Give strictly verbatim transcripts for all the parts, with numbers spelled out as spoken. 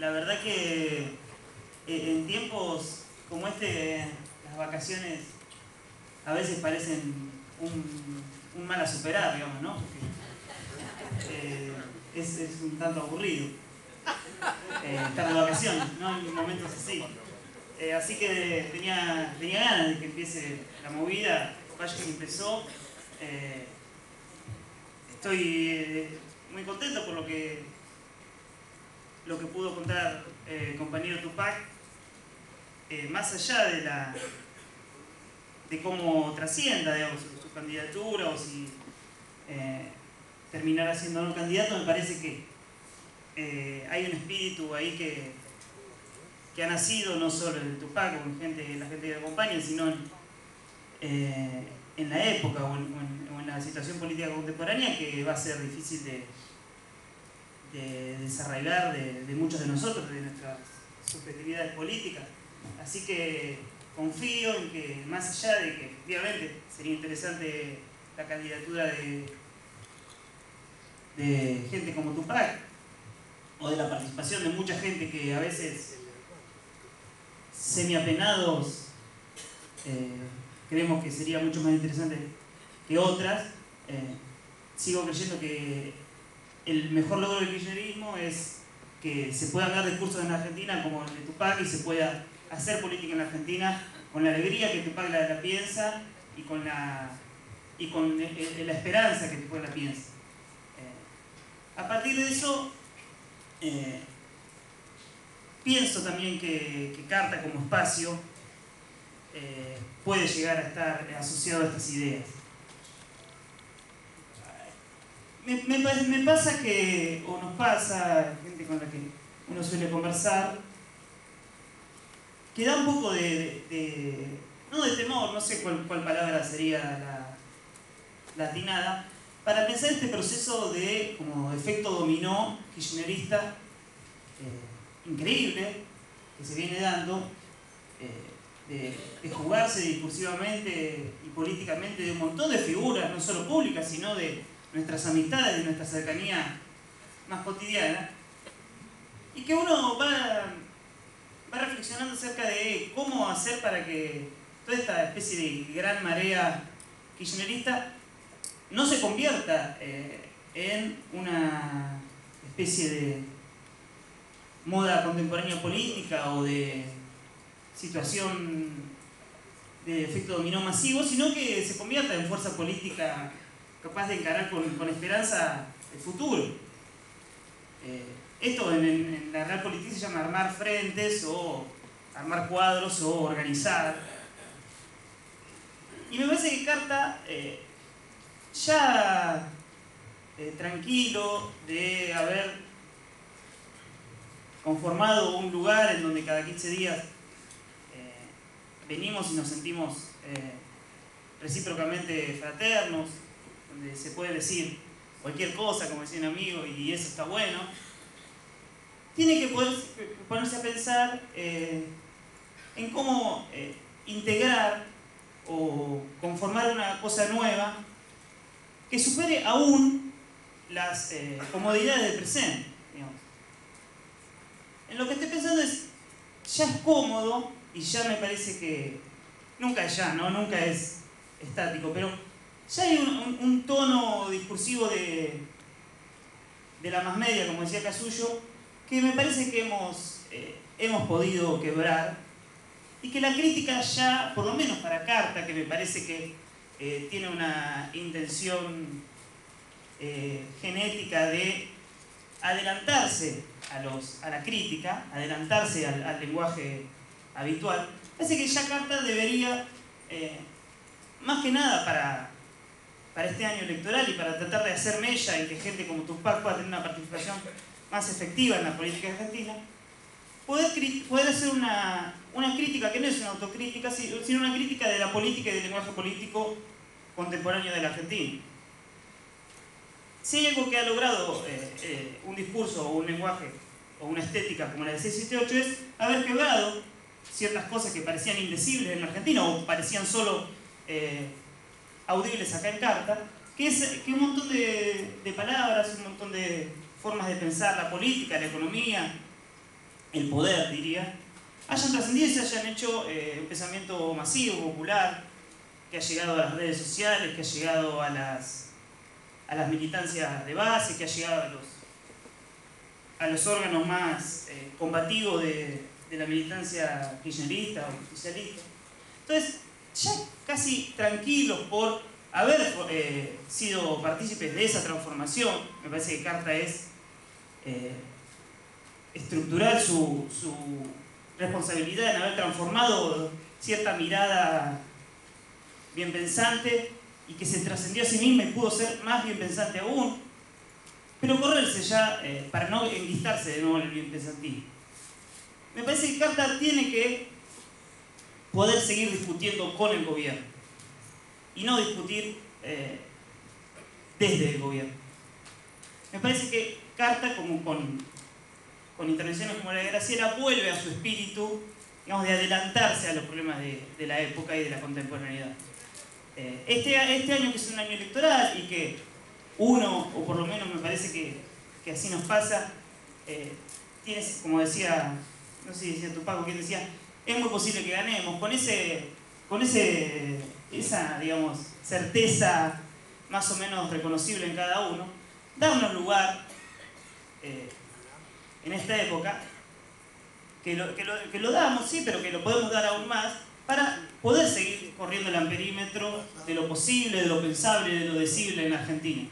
la verdad que en tiempos como este, las vacaciones a veces parecen un, un mal a superar, digamos, ¿no? Porque, eh, es, es un tanto aburrido eh, estar de vacaciones, ¿no? En momentos así. Eh, así que tenía, tenía ganas de que empiece la movida, vaya que empezó. Eh, estoy eh, muy contento por lo que, lo que pudo contar el eh, compañero Tupac, eh, más allá de la de cómo trascienda, digamos, su, su candidatura o si eh, terminará siendo no candidato. Me parece que eh, hay un espíritu ahí que, que ha nacido no solo en Tupac o en gente, la gente que le acompaña, sino en, eh, en la época o en, o, en, o en la situación política contemporánea, que va a ser difícil de, de desarraigar de, de muchos de nosotros, de nuestras subjetividades políticas. Así que confío en que, más allá de que efectivamente sería interesante la candidatura de, de gente como Tupac, o de la participación de mucha gente que a veces, semiapenados, eh, creemos que sería mucho más interesante que otras, eh, sigo creyendo que el mejor logro del kirchnerismo es que se puedan dar discursos en la Argentina como el de Tupac y se pueda hacer política en la Argentina con la alegría que Tupac la, la piensa y con la, y con eh, la esperanza que Tupac la piensa. Eh, a partir de eso, eh, pienso también que, que Carta como espacio eh, puede llegar a estar asociado a estas ideas. Me, me, me pasa que, o nos pasa, gente con la que uno suele conversar, que da un poco de, de, de no de temor, no sé cuál, cuál palabra sería la, la atinada, para pensar este proceso de como efecto dominó kirchnerista eh, increíble que se viene dando, eh, de, de jugarse discursivamente y políticamente de un montón de figuras, no solo públicas, sino de nuestras amistades, de nuestra cercanía más cotidiana, y que uno va, va reflexionando acerca de cómo hacer para que toda esta especie de gran marea kirchnerista no se convierta eh, en una especie de moda contemporánea política o de situación de efecto dominó masivo, sino que se convierta en fuerza política capaz de encarar con, con esperanza el futuro. Eh, esto en, en, en la realpolitik se llama armar frentes o armar cuadros o organizar. Y me parece que Carta, eh, ya eh, tranquilo de haber conformado un lugar en donde cada quince días eh, venimos y nos sentimos eh, recíprocamente fraternos, donde se puede decir cualquier cosa, como decía un amigo, y eso está bueno, tiene que poder, ponerse a pensar eh, en cómo eh, integrar o conformar una cosa nueva que supere aún las eh, comodidades del presente, digamos. En lo que estoy pensando es, ya es cómodo, y ya me parece que, nunca es ya, ¿no? Nunca es estático, pero ya hay un, un, un tono discursivo de, de la más media, como decía Casullo, que me parece que hemos, eh, hemos podido quebrar, y que la crítica ya, por lo menos para Carta, que me parece que eh, tiene una intención eh, genética de adelantarse a, los, a la crítica, adelantarse al, al lenguaje habitual, parece que ya Carta debería, eh, más que nada para, para este año electoral y para tratar de hacer mella y que gente como Tupac pueda tener una participación más efectiva en la política argentina, poder, poder hacer una, una crítica que no es una autocrítica, sino una crítica de la política y del lenguaje político contemporáneo de la Argentina. Si hay algo que ha logrado eh, eh, un discurso o un lenguaje o una estética como la de seiscientos setenta y ocho es haber quebrado ciertas cosas que parecían indecibles en la Argentina o parecían solo eh, audibles acá en Carta, que es que un montón de, de palabras, un montón de formas de pensar la política, la economía, el poder, diría, hayan trascendido y se hayan hecho eh, un pensamiento masivo, popular, que ha llegado a las redes sociales, que ha llegado a las, a las militancias de base, que ha llegado a los, a los órganos más eh, combativos de, de la militancia kirchnerista o oficialista. Entonces, ya casi tranquilos por haber eh, sido partícipes de esa transformación, me parece que Carta es eh, estructural su, su responsabilidad en haber transformado cierta mirada bien pensante y que se trascendió a sí misma y pudo ser más bien pensante aún, pero correrse ya eh, para no enlistarse de nuevo en el bien pensantismo. Me parece que Carta tiene que poder seguir discutiendo con el gobierno y no discutir eh, desde el gobierno. Me parece que Carta, como con, con intervenciones como la de Graciela, vuelve a su espíritu, digamos, de adelantarse a los problemas de, de la época y de la contemporaneidad. Eh, este, este año, que es un año electoral y que uno, o por lo menos me parece que, que así nos pasa, eh, tienes, como decía, no sé si decía Tupac o quién decía, es muy posible que ganemos, con ese, con ese, esa, digamos, certeza más o menos reconocible en cada uno, darnos lugar eh, en esta época, que lo, que, lo, que lo damos, sí, pero que lo podemos dar aún más, para poder seguir corriendo el amperímetro de lo posible, de lo pensable, de lo decible en Argentina.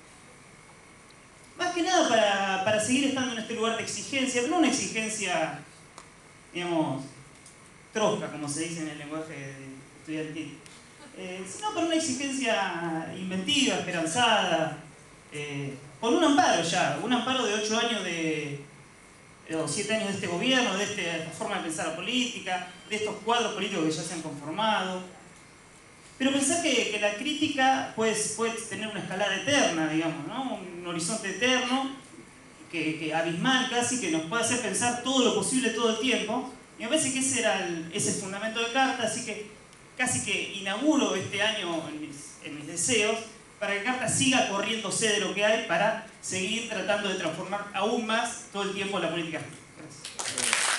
Más que nada para, para seguir estando en este lugar de exigencia, pero no una exigencia, digamos, trosca, como se dice en el lenguaje estudiantil, eh, sino para una exigencia inventiva, esperanzada, eh, con un amparo ya, un amparo de ocho años de, o siete años de este gobierno, de, este, de esta forma de pensar la política, de estos cuadros políticos que ya se han conformado. Pero pensar que, que la crítica pues, puede tener una escalada eterna, digamos, ¿no? Un horizonte eterno, que, que abismal casi, que nos puede hacer pensar todo lo posible todo el tiempo. Y me parece que ese era el, ese fundamento de Carta, así que casi que inauguro este año en mis, en mis deseos para que Carta siga corriéndose de lo que hay para seguir tratando de transformar aún más todo el tiempo la política. Gracias.